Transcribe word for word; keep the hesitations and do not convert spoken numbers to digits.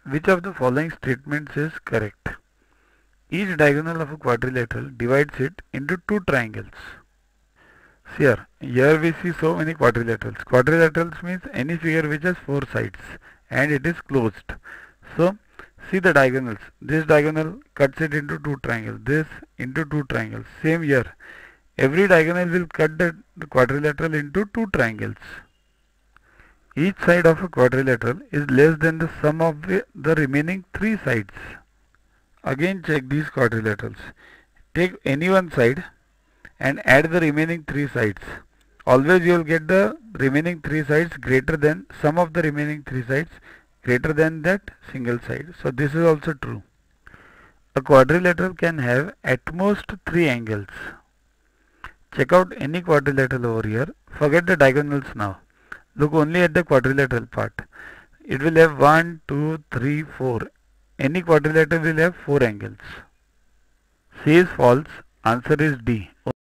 which of the following statements is correct? Each diagonal of a quadrilateral divides it into two triangles. See here, here we see so many quadrilaterals. Quadrilaterals means any figure which has four sides and it is closed. So see the diagonals. This diagonal cuts it into two triangles. This into two triangles. Same here. Every diagonal will cut the, the quadrilateral into two triangles. Each side of a quadrilateral is less than the sum of the, the remaining three sides. Again check these quadrilaterals. Take any one side and add the remaining three sides. Always you will get the remaining three sides greater than sum of the remaining three sides greater than that single side. So this is also true. A quadrilateral can have at most three angles. Check out any quadrilateral over here. Forget the diagonals now. Look only at the quadrilateral part. It will have one, two, three, four. Any quadrilateral will have four angles. C is false. Answer is D.